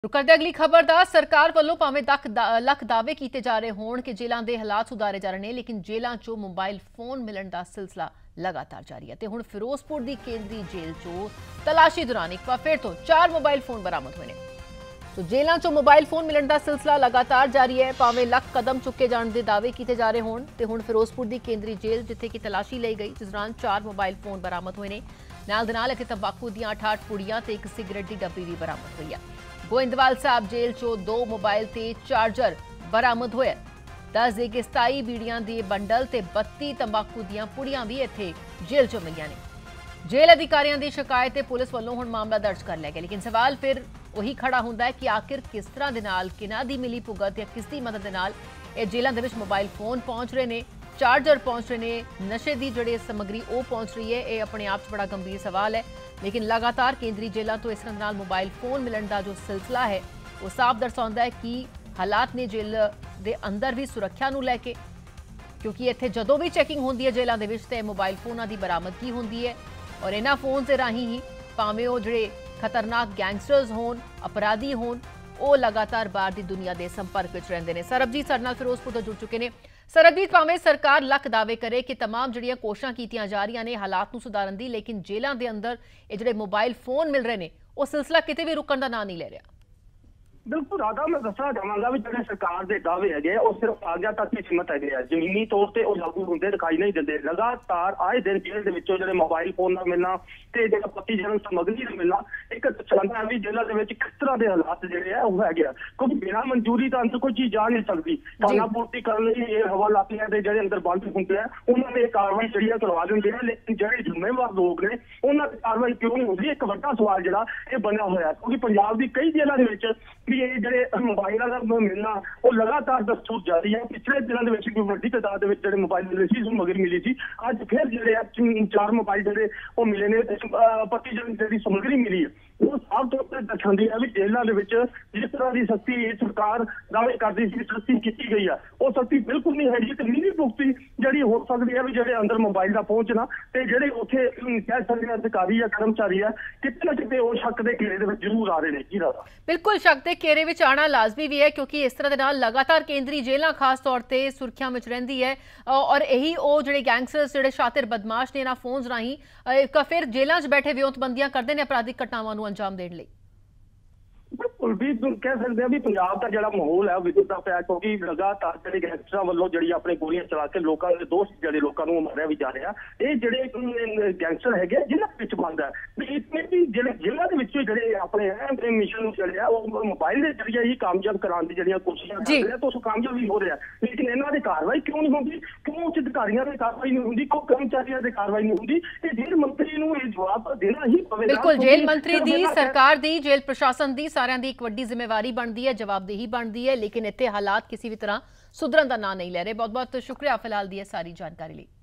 ਕਰਦੇ ਅਗਲੀ ਖਬਰ ਦਾ ਸਰਕਾਰ ਵੱਲੋਂ ਭਾਵੇਂ ਲੱਖ ਦਾਅਵੇ ਕੀਤੇ ਜਾ ਰਹੇ ਹੋਣ ਕਿ ਜੇਲ੍ਹਾਂ ਦੇ ਹਾਲਾਤ ਸੁਧਾਰੇ ਜਾ ਰਹੇ ਨੇ, ਲੇਕਿਨ ਜੇਲ੍ਹਾਂ 'ਚੋਂ ਮੋਬਾਈਲ ਫੋਨ ਮਿਲਣ ਦਾ ਸਿਲਸਿਲਾ लगातार जारी है। हुण फिरोजपुर की केंद्रीय जेल चो तलाशी दौरान एक बार फिर तो 4 मोबाइल फोन बरामद हुए हैं। तो जेलों चो मोबाइल फोन मिलने का सिलसिला लगातार जारी है। भावें लख कदम चुके जाने के दावे किए जा रहे होण ते हुण फिरोजपुर की केंद्रीय जेल जिथे की तलाशी ली गई, जिस दौरान 4 मोबाइल फोन बरामद हुए हैं। नाल दे नाल इत्थे तंबाकू दी 8 पुड़ियां ते एक सिगरेट की डब्बी भी बरामद हुई है। गोइंदवाल साहब जेल चो 2 मोबाइल ते चार्जर बरामद होए। दस दे कि 27 बीड़ियां दे बंडल ते 32 तंबाकू दियां पुड़ियां भी इत्थे जेल चो मिलियां ने। जेल अधिकारियों की शिकायत ते पुलिस वालों हुण मामला दर्ज कर लिया गया, लेकिन सवाल फिर वही खड़ा हुंदा है कि आखिर किस तरह दे नाल किना दी मिली भुगत या किस दी मदद दे नाल ये जेलों दे विच मोबाइल फोन पहुंच रहे ने, चार्जर पहुंच रहे ने, नशे की जिहड़ी समग्री वो पहुंच रही है। ये अपने आप च बड़ा गंभीर सवाल है, लेकिन लगातार केंद्रीय जेलों तो इस तरह नाल मोबाइल फोन मिलने का जो सिलसिला है वो साफ दर्शाता है कि हालात ने जेल दे अंदर भी सुरक्षा नूं लैके, क्योंकि इत्थे जदों भी चैकिंग होंदी है जेलों दे विच ते मोबाइल फोनां दी बरामदगी होंदी है। और इन्हां फोन के राही ही भावें वो जिहड़े खतरनाक गैंगस्टर्स होण, अपराधी होण, वो लगातार बाहर की दुनिया के संपर्क में रहिंदे ने। सरबजीत साडे नाल फिरोजपुर तो जुड़ चुके हैं। सरबजीत, भावें सरकार लख दावे करे कि तमाम जिहड़ियां कोशिशां कीतियां जा रही ने हालात नूं सुधारन दी, लेकिन जेलों के अंदर ये जिहड़े मोबाइल फोन मिल रहे हैं वो सिलसिला किते भी रुकण दा नां नहीं ले रहा। बिल्कुल राधा, मैं दसना चाहवागा भी जो सरकार के दावे है वो सिर्फ आज्ञा तक ही सीमित है, जमीनी तौर पर वो लागू होंगे दिखाई नहीं देते। लगातार आए दिन जेल के जो मोबाइल फोन का मिलना तो जो पत्तीजनक समग्री का मिलना एक दर्शाता है भी जेलों के किस तरह के हालात जोड़े है वो है, क्योंकि बिना मंजूरी तो अंदर कोई चीज जा नहीं सकती। खाना पूर्ति करने ये हवालातियां जो अंदर बंद होंगे हैं उन्होंने कार्रवाई जी करवा देंगे हैं, लेकिन जो जिम्मेवार लोग ने उन्होंने कार्रवाई क्यों नहीं होती, एक बड़ा सवाल जो बनया हुआ, क्योंकि पंजाब की कई जेलों के भी ये जो मोबाइल का मिलना वो लगातार दस्तूर जारी है। पिछले दिनों के वड्डी तादाद में मोबाइल मिले सी समग्री मिली थी, अज फिर जो 4 मोबाइल जो मिले ने पत्तीजनक जी समग्री मिली है वो साफ तौर पर दर्शाती है भी जेलों के जिस तरह की सख्ती सरकार दावे करती थी सख्ती की गई है वो सख्ती बिल्कुल नहीं है। तो मिली भुगती जी हो सकती है भी जो अंदर मोबाइल का पहुंचना तो जोड़े उत्थे कह सकते अधिकारी या कर्मचारी है कितने ना कितने वो शक के घेरे जरूर आ रहे हैं। जी राधा, बिल्कुल शक के घेरे में आना लाजमी भी है, क्योंकि इस तरह के नाल लगातार केंद्रीय जेलां खास तौर पर सुरखिया में रहिंदी है और यही वो जो गैंगस्टर्स जो शातिर बदमाश ने इन्हां फोन्स राही फिर जेलों च बैठे विरोधबंदियां करते हैं अपराधिक घटनावां नूं अंजाम देने लई। बिल्कुल भी कह सकते हैं भी पंजाब का जो माहौल है विगड़ता पाया, क्योंकि लगातार जो गैंगस्टरों वालों जी अपने गोलियां चला के लोगों के दोस्त जो लोगों को मारिया भी जा रहा है। ये जोड़े गैंगस्टर है जिन्होंने बंद है इसमें भी जो जिलों के जोड़े अपने मिशन जोड़े वो मोबाइल के जरिए ही कामयाब कराने की जो कोशिश कर रहे हैं तो कामयाब भी हो रहा है, लेकिन इन्हों की कार्रवाई क्यों नहीं होती, क्यों उच्च अधिकारियों की कार्रवाई नहीं होती, क्यों कर्मचारियों की कार्रवाई नहीं होती। जेल मंत्री को जवाब देना ही पवेगा। बिल्कुल, जेल मंत्री दी, सरकार दी, जेल प्रशासन दी सारिਆਂ ਦੀ एक वड्डी जिम्मेवारी बनती है, जवाबदेही बनती है, लेकिन इत्थे हालात किसी भी तरह सुधरन का नाम नहीं ले रहे। बहुत बहुत शुक्रिया फिलहाल दी सारी जानकारी लिए।